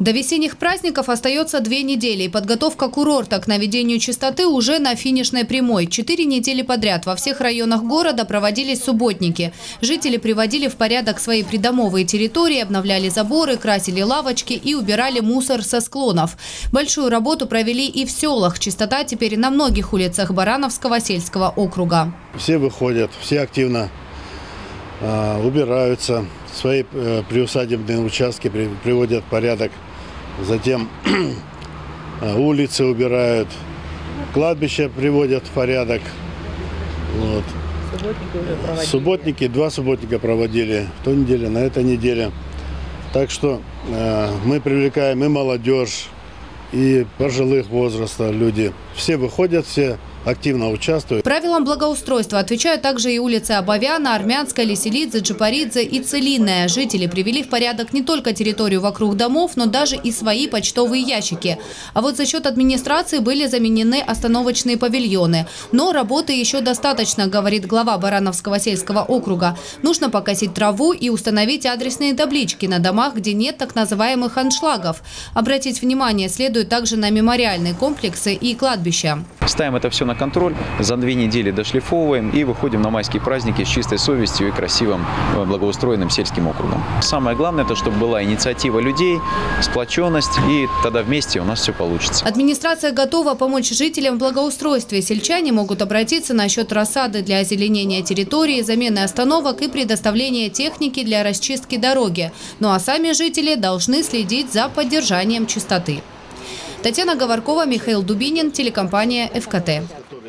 До весенних праздников остается 2 недели. И подготовка курорта к наведению чистоты уже на финишной прямой. 4 недели подряд во всех районах города проводились субботники. Жители приводили в порядок свои придомовые территории, обновляли заборы, красили лавочки и убирали мусор со склонов. Большую работу провели и в селах. Чистота теперь на многих улицах Барановского сельского округа. Все выходят, все активно убираются, свои приусадебные участки приводят в порядок. Затем улицы убирают, кладбища приводят в порядок. Вот. Субботники уже проводили? Субботники, 2 субботника проводили в той неделе, на этой неделе. Так что мы привлекаем и молодежь, и пожилых возраста люди. Все выходят, все активно участвуют. Правилам благоустройства отвечают также и улицы Абовяна, Армянская, Леселидзе, Джапаридзе и Целинная. Жители привели в порядок не только территорию вокруг домов, но даже и свои почтовые ящики. А вот за счет администрации были заменены остановочные павильоны. Но работы еще достаточно, говорит глава Барановского сельского округа. Нужно покосить траву и установить адресные таблички на домах, где нет так называемых аншлагов. Обратить внимание следует также на мемориальные комплексы и кладбища. Ставим это все на контроль, за 2 недели дошлифовываем и выходим на майские праздники с чистой совестью и красивым, благоустроенным сельским округом. Самое главное, это чтобы была инициатива людей, сплоченность, и тогда вместе у нас все получится. Администрация готова помочь жителям в благоустройстве. Сельчане могут обратиться насчет рассады для озеленения территории, замены остановок и предоставления техники для расчистки дороги. Ну а сами жители должны следить за поддержанием чистоты. Татьяна Говоркова, Михаил Дубинин, телекомпания ФКТ.